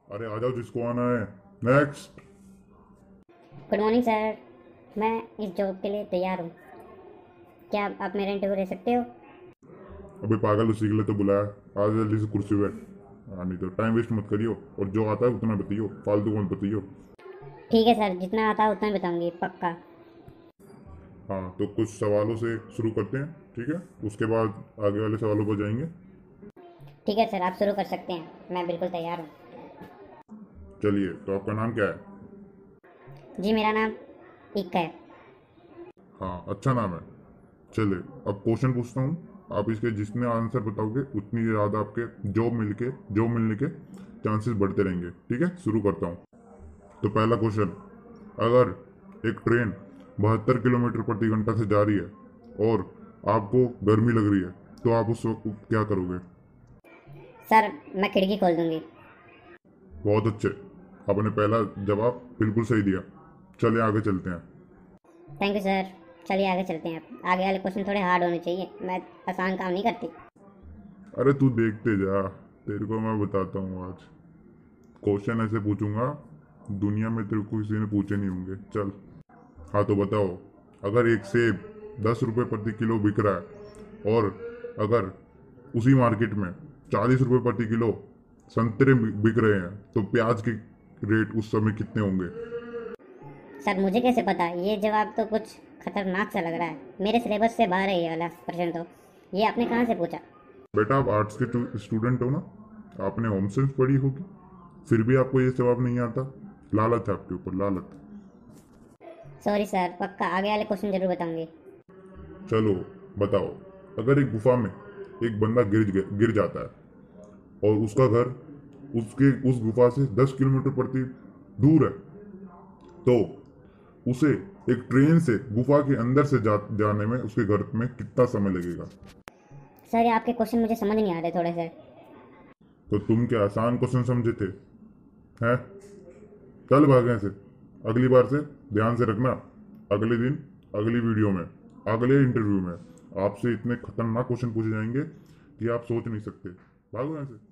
अरे आ जाओ जिसको आना है। नेक्स्ट। Good morning sir. मैं इस जॉब के लिए तैयार हूँ। क्या आप मेरा इंटरव्यू ले सकते हो? अबे पागल, उसी के लिए तो बुलाया। आ जा जल्दी से कुर्सी पे। हाँ नहीं तो टाइम वेस्ट मत करियो, और जो आता है उतना बताइयो, फालतू को मत बताइयो। ठीक है सर, जितना आता है उतना ही बताऊंगी, पक्का। हाँ तो कुछ सवालों से शुरू करते हैं, ठीक है? उसके बाद आगे वाले सवालों पर जाएंगे। ठीक है सर, आप शुरू कर सकते हैं, मैं बिल्कुल तैयार हूँ। चलिए, तो आपका नाम क्या है? जी मेरा नाम इक्का है। हाँ, अच्छा नाम है। चलिए, अब क्वेश्चन पूछता हूँ। आप इसके जितने आंसर बताओगे उतनी ज़्यादा आपके जॉब मिलने के चांसेस बढ़ते रहेंगे, ठीक है? शुरू करता हूँ। तो पहला क्वेश्चन, अगर एक ट्रेन 72 किलोमीटर प्रति घंटा से जा रही है और आपको गर्मी लग रही है, तो आप उस वक्त क्या करोगे? सर मैं खिड़की खोल दूंगी। बहुत अच्छे। आपने पहला जवाब बिल्कुल सही दिया। चलिए आगे चलते हैं। Thank you sir. चलिए आगे चलते हैं। आगे वाले क्वेश्चन थोड़े हार्ड होने चाहिए, मैं आसान काम नहीं करती। अरे तू देखते जा, तेरे को मैं बताता हूँ आज। क्वेश्चन ऐसे पूछूंगा, दुनिया में तेरे को किसी ने पूछे नहीं होंगे। चल। हाँ तो बताओ, अगर एक सेब 10 रुपये प्रति किलो बिक रहा है और अगर उसी मार्केट में 40 रुपये प्रति किलो संतरे बिक रहे हैं, तो प्याज के रेट उस समय कितने होंगे? सर मुझे कैसे पता? ये जवाब तो कुछ खतरनाक सा लग रहा है, मेरे सिलेबस से बाहर है ये वाला प्रश्न तो। ये आपने कहाँ से पूछा? बेटा, आप आर्ट्स के स्टूडेंट हो ना? आपने होम साइंस पढ़ी होगी, फिर भी आपको ये जवाब नहीं आता। लालच है आपके ऊपर, लालच। सॉरी सर, पक्का आगे वाले क्वेश्चन जरूर बताऊंगी। चलो बताओ, अगर एक गुफा में एक बंदा गिर जाता है और उसका घर उसके उस गुफा से 10 किलोमीटर प्रति दूर है, तो उसे एक ट्रेन से गुफा के अंदर से जाने में उसके घर में कितना समय लगेगा? सर ये आपके क्वेश्चन मुझे समझ नहीं आ रहे थोड़े से। तो तुम क्या आसान क्वेश्चन समझे थे? हैं? चल भागे से। अगली बार से ध्यान से रखना। अगले दिन, अगली वीडियो में, अगले इंटरव्यू में आपसे इतने खतरनाक क्वेश्चन पूछे जाएंगे कि आप सोच नहीं सकते। भागो यहाँ से।